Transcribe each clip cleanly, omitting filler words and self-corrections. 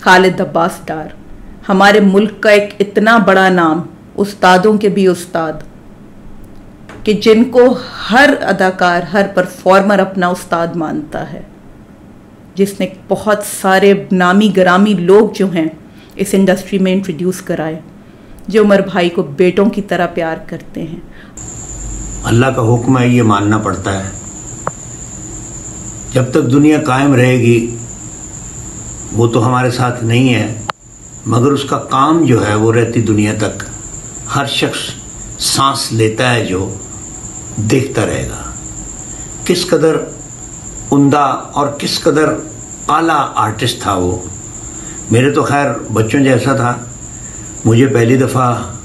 खालिद अब्बास डार, हमारे मुल्क का एक इतना बड़ा नाम, उस्तादों के भी उस्ताद, कि जिनको हर अदाकार, हर परफॉर्मर अपना उस्ताद मानता है, जिसने बहुत सारे नामी गरामी लोग जो हैं इस इंडस्ट्री में इंट्रोड्यूस कराए, जो उमर भाई को बेटों की तरह प्यार करते हैं। अल्लाह का हुक्म है, ये मानना पड़ता है। जब तक दुनिया कायम रहेगी, वो तो हमारे साथ नहीं है, मगर उसका काम जो है वो रहती दुनिया तक। हर शख्स सांस लेता है जो देखता रहेगा किस कदर उम्दा और किस कदर आला आर्टिस्ट था वो। मेरे तो खैर बच्चों जैसा था। मुझे पहली दफ़ा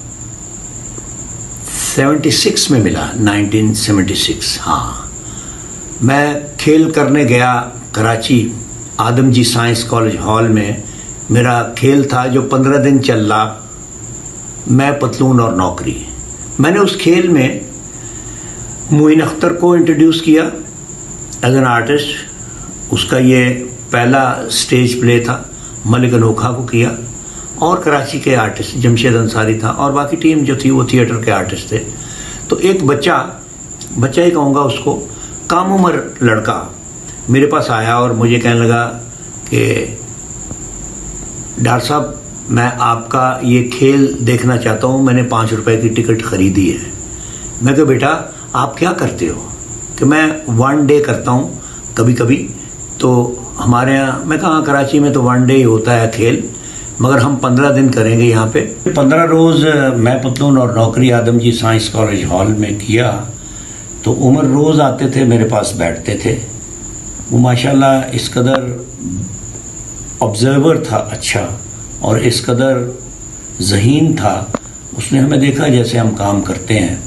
76 में मिला, 1976। हाँ, मैं खेल करने गया Karachi, Adamjee science college hall में। मेरा खेल था जो 15 दिन चल रहा, मैं पतलून और नौकरी। मैंने उस खेल में मोइन अख्तर को इंट्रोड्यूस किया एज एन आर्टिस्ट। उसका ये पहला स्टेज प्ले था। मलिक अनोखा को किया और कराची के आर्टिस्ट जमशेद अंसारी था और बाकी टीम जो थी वो थिएटर के आर्टिस्ट थे। तो एक बच्चा ही कहूँगा उसको, कम उम्र लड़का मेरे पास आया और मुझे कहने लगा कि डॉक्टर साहब, मैं आपका ये खेल देखना चाहता हूँ, मैंने 5 रुपए की टिकट ख़रीदी है। मैं कहा बेटा आप क्या करते हो? कि मैं 1 डे करता हूँ कभी कभी। तो हमारे यहाँ, मैं कहा कराची में तो 1 डे ही होता है खेल, मगर हम 15 दिन करेंगे यहाँ पे। 15 रोज़ मैं पतलून और नौकरी आदमजी साइंस कॉलेज हॉल में किया। तो उमर रोज़ आते थे, मेरे पास बैठते थे। वो माशाल्लाह इस कदर ऑब्जर्वर था अच्छा, और इस कदर ज़हीन था। उसने हमें देखा जैसे हम काम करते हैं,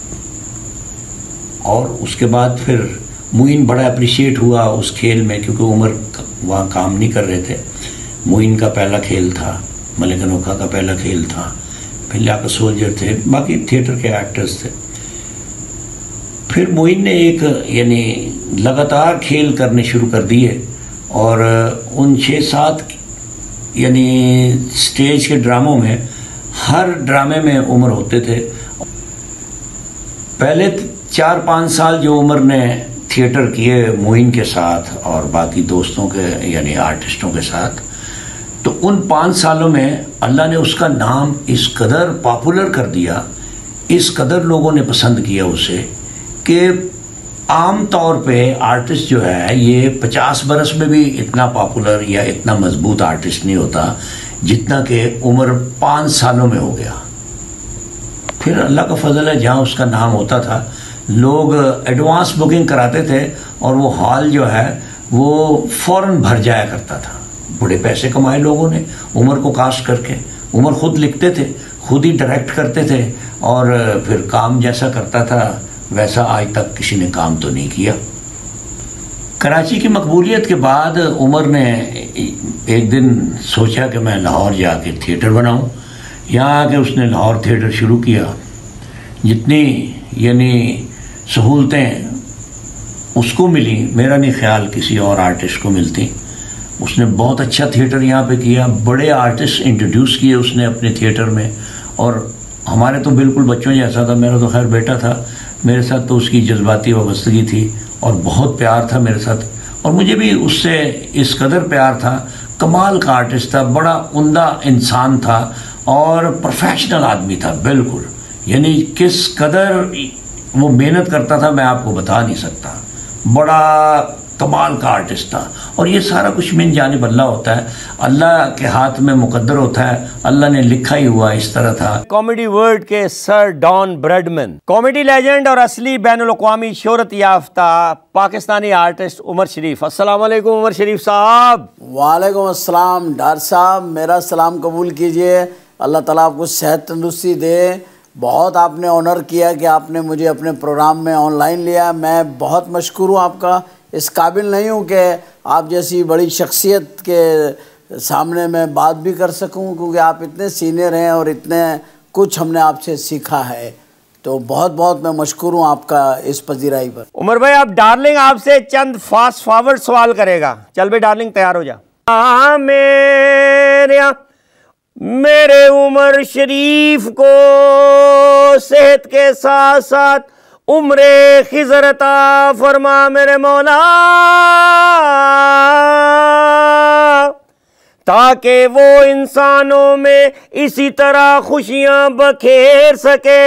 और उसके बाद फिर मोइन बड़ा अप्रिशिएट हुआ उस खेल में, क्योंकि उमर वहाँ काम नहीं कर रहे थे। मोइन का पहला खेल था, मलिक अनोखा का पहला खेल था, फिर लियाकत सोल्जर थे, बाकी थिएटर के एक्टर्स थे। फिर मोइन ने एक यानी लगातार खेल करने शुरू कर दिए, और उन 6-7 यानी स्टेज के ड्रामों में, हर ड्रामे में उमर होते थे। पहले 4-5 साल जो उमर ने थिएटर किए मोइन के साथ और बाकी दोस्तों के यानी आर्टिस्टों के साथ, तो उन 5 सालों में अल्लाह ने उसका नाम इस कदर पॉपुलर कर दिया, इस कदर लोगों ने पसंद किया उसे, कि आम तौर पे आर्टिस्ट जो है ये 50 बरस में भी इतना पॉपुलर या इतना मजबूत आर्टिस्ट नहीं होता जितना कि उम्र 5 सालों में हो गया। फिर अल्लाह का फजल है, जहाँ उसका नाम होता था लोग एडवांस बुकिंग कराते थे, और वो हॉल जो है वो फ़ौरन भर जाया करता था। बड़े पैसे कमाए लोगों ने उमर को कास्ट करके। उमर खुद लिखते थे, खुद ही डायरेक्ट करते थे, और फिर काम जैसा करता था वैसा आज तक किसी ने काम तो नहीं किया। कराची की मकबूलियत के बाद उमर ने एक दिन सोचा कि मैं लाहौर जाके थिएटर बनाऊं। यहाँ आके उसने लाहौर थिएटर शुरू किया। जितनी यानी सहूलतें उसको मिली, मेरा नहीं ख्याल किसी और आर्टिस्ट को मिलती। उसने बहुत अच्छा थिएटर यहाँ पे किया, बड़े आर्टिस्ट इंट्रोड्यूस किए उसने अपने थिएटर में, और हमारे तो बिल्कुल बच्चों जैसा था। मेरा तो खैर बेटा था, मेरे साथ तो उसकी जज्बाती वाबस्तगी थी और बहुत प्यार था मेरे साथ, और मुझे भी उससे इस कदर प्यार था। कमाल का आर्टिस्ट था, बड़ा उम्दा इंसान था और प्रोफेशनल आदमी था बिल्कुल। यानी किस कदर वो मेहनत करता था मैं आपको बता नहीं सकता। बड़ा कमाल का आर्टिस्ट था, और ये सारा कुछ मिन जानिब अल्लाह होता है, अल्लाह के हाथ में मुकद्दर होता है, अल्लाह ने लिखा ही हुआ इस तरह था। कॉमेडी वर्ल्ड के sir Don Bradman, comedy legend और असली बैनुल अक़वामी शोहरत याफ्ता पाकिस्तानी आर्टिस्ट उमर शरीफ। अस्सलाम वालेकुम उमर शरीफ साहब। वालेकुम अस्सलाम डॉक्टर साहब, मेरा सलाम कबूल कीजिए। अल्लाह ताला आपको सेहत तंदुरुस्ती दे। बहुत आपने ऑनर किया कि आपने मुझे अपने प्रोग्राम में ऑनलाइन लिया। मैं बहुत मशकूर हूँ आपका। इस काबिल नहीं हूँ कि आप जैसी बड़ी शख्सियत के सामने मैं बात भी कर सकूँ, क्योंकि आप इतने सीनियर हैं और इतने कुछ हमने आपसे सीखा है। तो बहुत बहुत मैं मशकूर हूँ आपका इस पजीराई पर। उमर भाई, आप डार्लिंग आपसे चंद फास्ट फॉरवर्ड सवाल करेगा। चल भाई डार्लिंग, तैयार हो जा। मेरे उमर शरीफ को सेहत के साथ साथ उम्रे खिज़र अता फरमा मेरे मौला, ताकि वो इंसानों में इसी तरह खुशियां बखेर सके।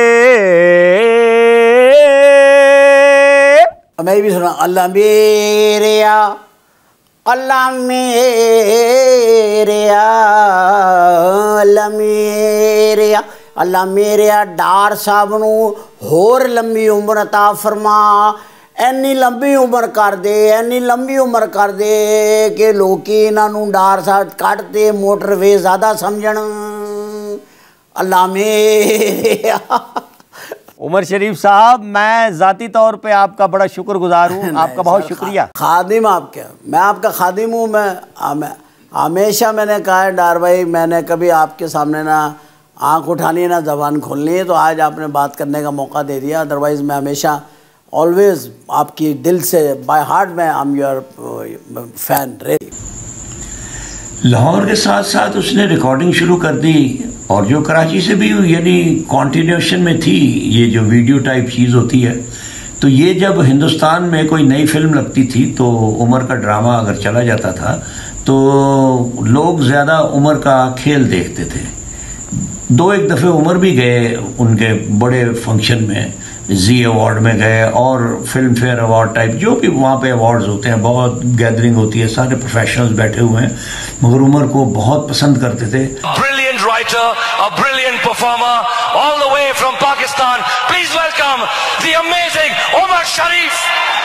मैं भी सुना, अल्लाह मेरेया, अल्लाह मेरेया, अल्लाह मेरेया, अल्लाह मेरेया डार साहब नू होर लंबी उम्र अता फरमा, एनी लंबी उम्र कर दे, एनी लंबी उम्र कर दे कि लोकी इन्हां नू डार साहब कट दे मोटरवे ज़्यादा समझण। अल्लाह मेरेया। उमर शरीफ साहब, मैं ज़ाती तौर पे आपका बड़ा शुक्रगुजार हूँ, आपका बहुत शुक्रिया। खादिम आपके, मैं आपका खादिम हूँ। मैं हमेशा मैंने कहा है डार भाई, मैंने कभी आपके सामने ना आँख उठानी ना ज़बान खोलनी है, तो आज आपने बात करने का मौका दे दिया। अदरवाइज़ मैं हमेशा ऑलवेज़ आपकी दिल से बाय हार्ट में I am your fan really. Lahore के साथ साथ उसने रिकॉर्डिंग शुरू कर दी, और जो कराची से भी यानी कॉन्टिन्यूशन में थी, ये जो वीडियो टाइप चीज़ होती है। तो ये जब हिंदुस्तान में कोई नई फिल्म लगती थी तो उमर का ड्रामा अगर चला जाता था तो लोग ज़्यादा उमर का खेल देखते थे। दो एक दफ़े उमर भी गए उनके बड़े फंक्शन में, जी अवार्ड में गए और फिल्म फेयर अवार्ड टाइप जो भी वहाँ पे अवार्ड्स होते हैं, बहुत गैदरिंग होती है, सारे प्रोफेशनल्स बैठे हुए हैं, मगर उमर को बहुत पसंद करते थे। Brilliant writer, a brilliant performer, all the way from Pakistan. Please welcome the amazing Umar Sharif.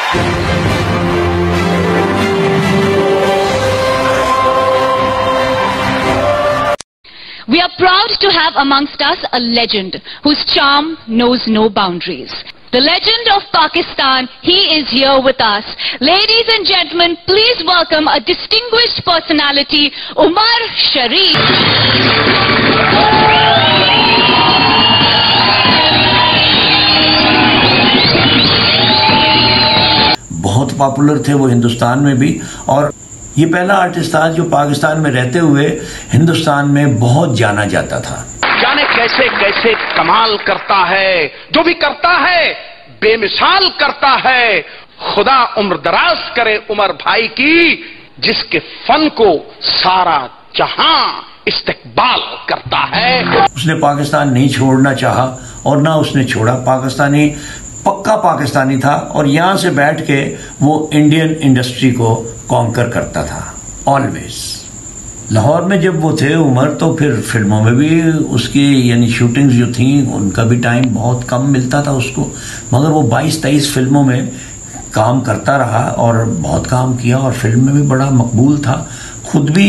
We are proud to have amongst us a legend whose charm knows no boundaries. The legend of Pakistan, he is here with us. Ladies and gentlemen, please welcome a distinguished personality, Umar Sharif. बहुत popular थे वो हिंदुस्तान में भी, और ये पहला artist था जो पाकिस्तान में रहते हुए हिंदुस्तान में बहुत जाना जाता था। जाने कैसे कैसे कमाल करता है, जो भी करता है बेमिसाल करता है। खुदा उम्र दराज करे उमर भाई की, जिसके फन को सारा जहां इस्तेकबाल करता है। उसने पाकिस्तान नहीं छोड़ना चाहा और ना उसने छोड़ा। पाकिस्तानी, पक्का पाकिस्तानी था, और यहाँ से बैठ के वो इंडियन इंडस्ट्री को कॉन्कर करता था ऑलवेज। लाहौर में जब वो थे उमर, तो फिर फिल्मों में भी उसकी यानी शूटिंग्स जो थी उनका भी टाइम बहुत कम मिलता था उसको, मगर वो 22-23 फिल्मों में काम करता रहा और बहुत काम किया, और फिल्म में भी बड़ा मकबूल था। खुद भी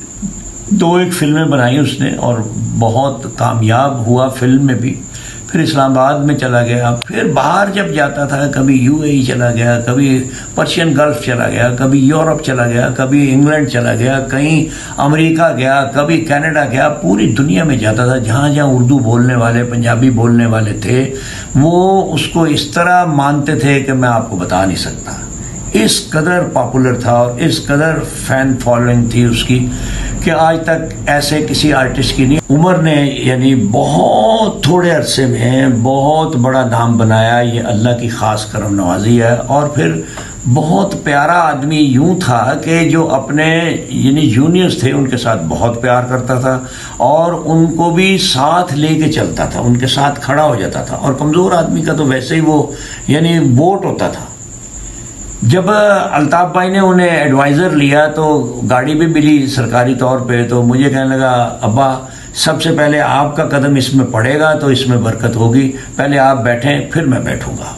2-1 फिल्में बनाई उसने और बहुत कामयाब हुआ फिल्म में भी। फिर इस्लामाबाद में चला गया, फिर बाहर जब जाता था कभी यूएई चला गया, कभी पर्शियन गल्फ चला गया, कभी यूरोप चला गया, कभी इंग्लैंड चला गया, कहीं अमेरिका गया, कभी कनाडा गया, पूरी दुनिया में जाता था। जहाँ जहाँ उर्दू बोलने वाले, पंजाबी बोलने वाले थे, वो उसको इस तरह मानते थे कि मैं आपको बता नहीं सकता। इस कदर पॉपुलर था और इस कदर फैन फॉलोइंग थी उसकी कि आज तक ऐसे किसी आर्टिस्ट की नहीं। उमर ने यानी बहुत थोड़े अरसे में बहुत बड़ा नाम बनाया, ये अल्लाह की ख़ास करम नवाजी है। और फिर बहुत प्यारा आदमी यूं था कि जो अपने यानी जूनियर्स थे उनके साथ बहुत प्यार करता था और उनको भी साथ लेके चलता था, उनके साथ खड़ा हो जाता था। और कमज़ोर आदमी का तो वैसे ही वो यानी वोट होता था। जब अल्ताफ़ भाई ने उन्हें एडवाइज़र लिया तो गाड़ी भी मिली सरकारी तौर पे, तो मुझे कहने लगा अब्बा सबसे पहले आपका कदम इसमें पड़ेगा तो इसमें बरकत होगी, पहले आप बैठें फिर मैं बैठूंगा।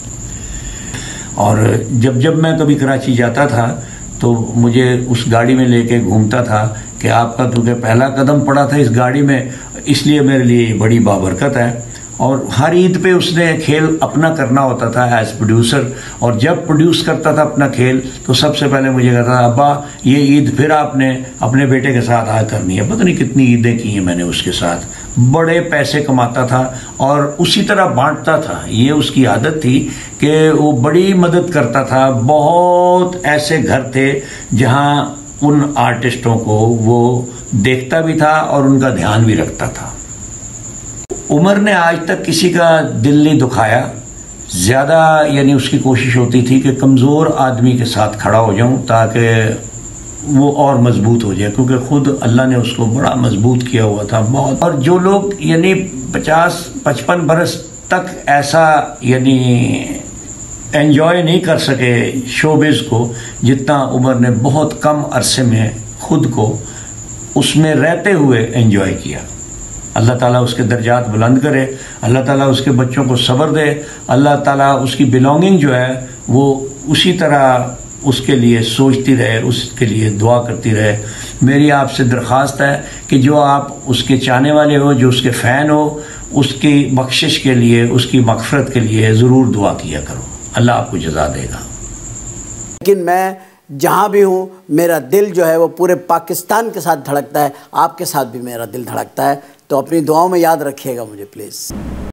और जब जब मैं कभी कराची जाता था तो मुझे उस गाड़ी में लेके घूमता था कि आपका क्योंकि पहला कदम पड़ा था इस गाड़ी में, इसलिए मेरे लिए बड़ी बाबरकत है। और हर ईद पे उसने खेल अपना करना होता था एज प्रोड्यूसर, और जब प्रोड्यूस करता था अपना खेल तो सबसे पहले मुझे कहता था अब्बा ये ईद फिर आपने अपने बेटे के साथ आ करनी है। पता नहीं कितनी ईदें की हैं मैंने उसके साथ। बड़े पैसे कमाता था और उसी तरह बांटता था। ये उसकी आदत थी कि वो बड़ी मदद करता था। बहुत ऐसे घर थे जहाँ उन आर्टिस्टों को वो देखता भी था और उनका ध्यान भी रखता था। उमर ने आज तक किसी का दिल नहीं दुखाया। ज़्यादा यानी उसकी कोशिश होती थी कि कमज़ोर आदमी के साथ खड़ा हो जाऊं ताकि वो और मजबूत हो जाए, क्योंकि खुद अल्लाह ने उसको बड़ा मजबूत किया हुआ था बहुत। और जो लोग यानी 50-55 बरस तक ऐसा यानी एंजॉय नहीं कर सके शोबिज़ को जितना उमर ने बहुत कम अरसे में खुद को उसमें रहते हुए एंजॉय किया। अल्लाह ताला उसके दर्जात बुलंद करे, अल्लाह ताला उसके बच्चों को सब्र दे, अल्लाह ताला उसकी बिलोंगिंग जो है वो उसी तरह उसके लिए सोचती रहे, उसके लिए दुआ करती रहे। मेरी आपसे दरख्वास्त है कि जो आप उसके चाहने वाले हो, जो उसके फ़ैन हो, उसकी बख्शिश के लिए, उसकी मग़फ़िरत के लिए ज़रूर दुआ किया करो। अल्लाह आपको जज़ा देगा। लेकिन मैं जहाँ भी हूँ मेरा दिल जो है वो पूरे पाकिस्तान के साथ धड़कता है, आपके साथ भी मेरा दिल धड़कता है, तो अपनी दुआओं में याद रखिएगा मुझे प्लीज़।